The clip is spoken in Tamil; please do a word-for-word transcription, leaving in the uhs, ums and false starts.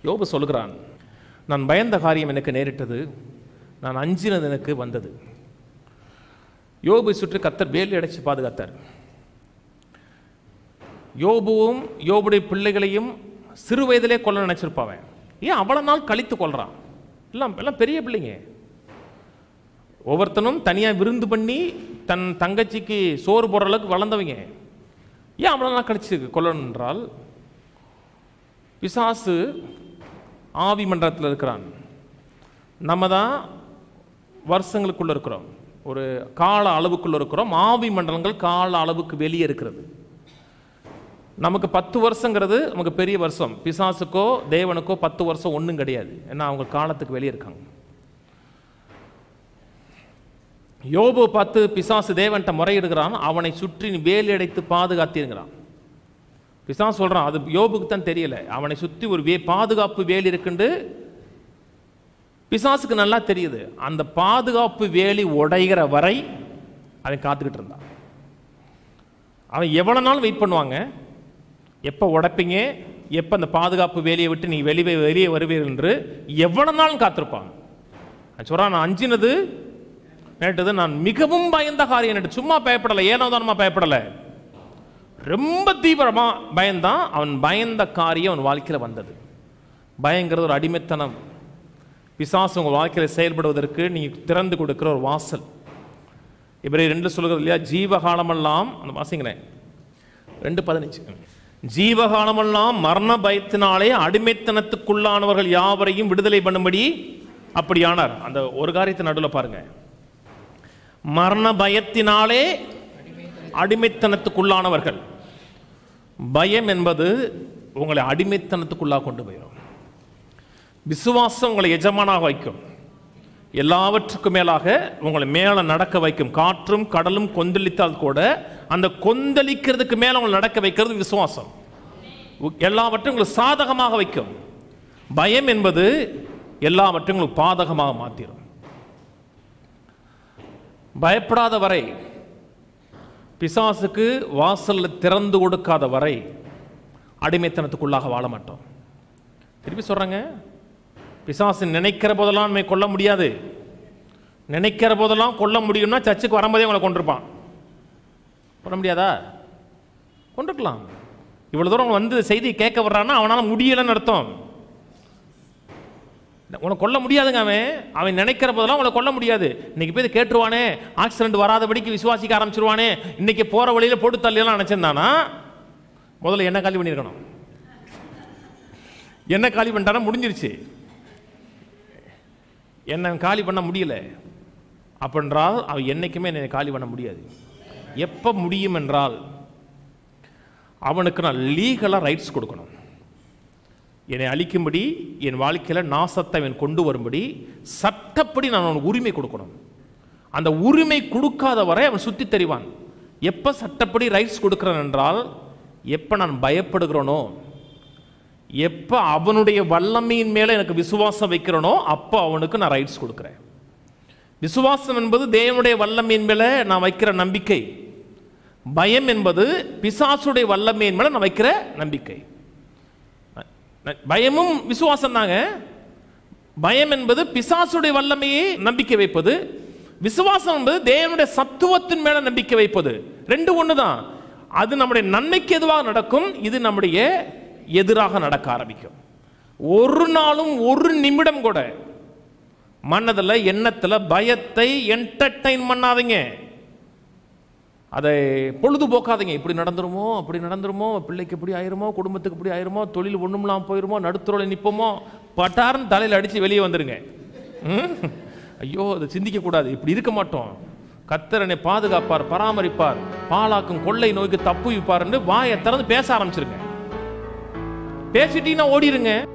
யோபு சொல்கிறான், நான் பயந்த காரியம் எனக்கு நேரிட்டது, நான் அஞ்சினது எனக்கு வந்தது. யோபை சுற்றி கர்த்தர் வேலி அடைச்சு பாதுகாத்தார். யோபுவும் யோபுடைய பிள்ளைகளையும் சிறு வயதிலே கொல்ல நினைச்சிருப்பாவன். ஏன் அவ்வளவு நாள் கழித்து கொள்றான்? எல்லாம் எல்லாம் பெரிய பிள்ளைங்க. ஒவ்வொருத்தனும் தனியாக விருந்து பண்ணி தன் தங்கச்சிக்கு சோறு போடுற அளவுக்கு வளர்ந்தவங்க. ஏன் அவ்வளோ நாள் கழிச்சு கொல்லணும் என்றால், பிசாசு ஆவி மன்றத்தில் இருக்கிறான். நம்ம தான் வருஷங்களுக்குள்ள இருக்கிறோம், ஒரு கால அளவுக்குள்ள இருக்கிறோம். ஆவி மண்டலங்கள் கால அளவுக்கு வெளியே இருக்கிறது. நமக்கு பத்து வருஷங்கிறது நமக்கு பெரிய வருஷம். பிசாசுக்கோ தேவனுக்கோ பத்து வருஷம் ஒன்றும் கிடையாது. ஏன்னா அவங்க காலத்துக்கு வெளியே இருக்காங்க. யோபு பார்த்து பிசாசு தேவன்கிட்ட முறையிடுகிறான், அவனை சுற்றி வேலி அடைத்து பாதுகாத்திருக்கிறான். பிசாசு சொல்றான், அது யோபுக்கு தான் தெரியல, அவனை சுற்றி ஒரு வே பாதுகாப்பு வேலி இருக்குண்டு பிசாசுக்கு நல்லா தெரியுது. அந்த பாதுகாப்பு வேலி உடைகிற வரை அவன் காத்துக்கிட்டு இருந்தான். அவன் எவ்வளவு நாள் வெயிட் பண்ணுவாங்க, எப்போ உடைப்பீங்க, எப்போ அந்த பாதுகாப்பு வேலியை விட்டு நீ வெளியே வெளியே வருவீர்கள் என்று எவ்வளவு நாள் காத்திருப்பான். சொல்றான், நான் அஞ்சினது நேட்டது, நான் மிகவும் பயந்த காரியம் நேற்று. சும்மா பயப்படலை, ஏனோ தானமா பயப்படலை, ரொம்ப தீவிரமா பயந்தான். அவன் பயந்த காரியம் அவன் வாழ்க்கையில் வந்தது. பயங்கிறது ஒரு அடிமைத்தனம். பிசாசு உங்கள் வாழ்க்கையில் செயல்படுவதற்கு நீ திறந்து கொடுக்கிற ஒரு வாசல். இவரை ரெண்டு சொல்கிறது இல்லையா, ஜீவகாலமெல்லாம், அந்த வாசிங்களேன் ரெண்டு பதினஞ்சு, ஜீவகாலமெல்லாம் மரண பயத்தினாலே அடிமைத்தனத்துக்குள்ளானவர்கள் யாவரையும் விடுதலை பண்ணும்படி அப்படியானார். அந்த ஒரு காரியத்தை நடுவில் பாருங்க, மரண பயத்தினாலே அடிமைத்தனத்துக்குள்ளானவர்கள். பயம் என்பது உங்களை அடிமைத்தனத்துக்குள்ளாக கொண்டு போயிடும். விசுவாசம் உங்களை எஜமானாக வைக்கும். எல்லாவற்றுக்கும் மேலாக உங்களை மேலே நடக்க வைக்கும். காற்றும் கடலும் கொந்தளித்தால் கூட அந்த கொந்தளிக்கிறதுக்கு மேலே உங்களை நடக்க வைக்கிறது விசுவாசம். எல்லாவற்றையும் உங்களுக்கு சாதகமாக வைக்கும். பயம் என்பது எல்லாவற்றையும் உங்களுக்கு பாதகமாக மாற்றிடும். பயப்படாத வரை, பிசாசுக்கு வாசல் திறந்து கொடுக்காத வரை அடிமைத்தனத்துக்குள்ளாக வாழ மாட்டோம். திருப்பி சொல்றாங்க, பிசாசு நினைக்கிற போதெல்லாம் நம்ம கொல்ல முடியாது. நினைக்கிற போதெல்லாம் கொல்ல முடியும்னா சர்ச்சுக்கு வரும்போதே உங்களை கொண்டிருப்பான். கொல்ல முடியாதா? கொண்டிருக்கலாம். இவ்வளவு தூரம் வந்து செய்தி கேட்க வர்றான்னா அவனால் முடியலன்னு அர்த்தம். உனக்கு கொல்ல முடியாதுங்க. அவன் அவன் நினைக்கிற போதெல்லாம் உங்களை கொல்ல முடியாது. இன்னைக்கு போய் கேட்டுருவானே, ஆக்சிடென்ட் வராதபடிக்கு விசுவாசிக்க ஆரம்பிச்சிருவானே, இன்னைக்கு போற வழியில போட்டு தள்ளியெல்லாம் நினைச்சிருந்தானா முதல்ல என்ன காலி பண்ணியிருக்கணும். என்ன காலி பண்ணிட்டானா முடிஞ்சிருச்சு. என்ன காலி பண்ண முடியல அப்படின்றால் அவன் என்னைக்குமே என்னை காலி பண்ண முடியாது. எப்போ முடியும் என்றால் அவனுக்கு நான் லீகலாக ரைட்ஸ் கொடுக்கணும். என்னை அழிக்கும்படி, என் வாழ்க்கையில் நாசத்தை அவன் கொண்டு வரும்படி சட்டப்படி நான் அவனுக்கு உரிமை கொடுக்கணும். அந்த உரிமை கொடுக்காத வரை அவன் சுற்றி தெரிவான். எப்போ சட்டப்படி ரைட்ஸ் கொடுக்குறான் என்றால், எப்போ நான் பயப்படுகிறேனோ, எப்போ அவனுடைய வல்லமையின் மேலே எனக்கு விசுவாசம் வைக்கிறனோ அப்போ அவனுக்கு நான் ரைட்ஸ் கொடுக்குறேன். விசுவாசம் என்பது தேவனுடைய வல்லமையின் மேலே நான் வைக்கிற நம்பிக்கை. பயம் என்பது பிசாசுடைய வல்லமையின் மேலே நான் வைக்கிற நம்பிக்கை. பயமும் விசுவாசம் தாங்க. பயம் என்பது பிசாசுடைய வல்லமையை நம்பிக்கை வைப்பது. விசுவாசம் என்பது தேவனுடைய சத்துவத்தின் மேல நம்பிக்கை வைப்பது. ரெண்டு ஒன்று தான். அது நம்முடைய நன்மைக்கு எதுவாக நடக்கும், இது நம்முடைய எதிராக நடக்க ஆரம்பிக்கும். ஒரு நாளும் ஒரு நிமிடம் கூட மனதில் எண்ணத்தில் பயத்தை என்டர்டைன் பண்ணாதீங்க. அதை பொழுதுபோக்காதீங்க. இப்படி நடந்துருமோ, அப்படி நடந்துருமோ, பிள்ளைக்கு இப்படி ஆயிருமோ, குடும்பத்துக்கு இப்படி ஆயிருமோ, தொழில் ஒன்றும்லாம் போயிருமோ, நடுத்துறையில் நிற்போமோ, பட்டார்னு தலையில் அடித்து வெளியே வந்துருங்க. ஐயோ, அதை சிந்திக்கக்கூடாது. இப்படி இருக்க மாட்டோம். கர்த்தர் என்னை பாதுகாப்பார், பராமரிப்பார், பாலாக்கும் கொள்ளை நோய்க்கு தப்புவிப்பார் என்று வாயை திறந்து பேச ஆரம்பிச்சிருங்க. பேசிட்டீங்கன்னா ஓடிடுங்க.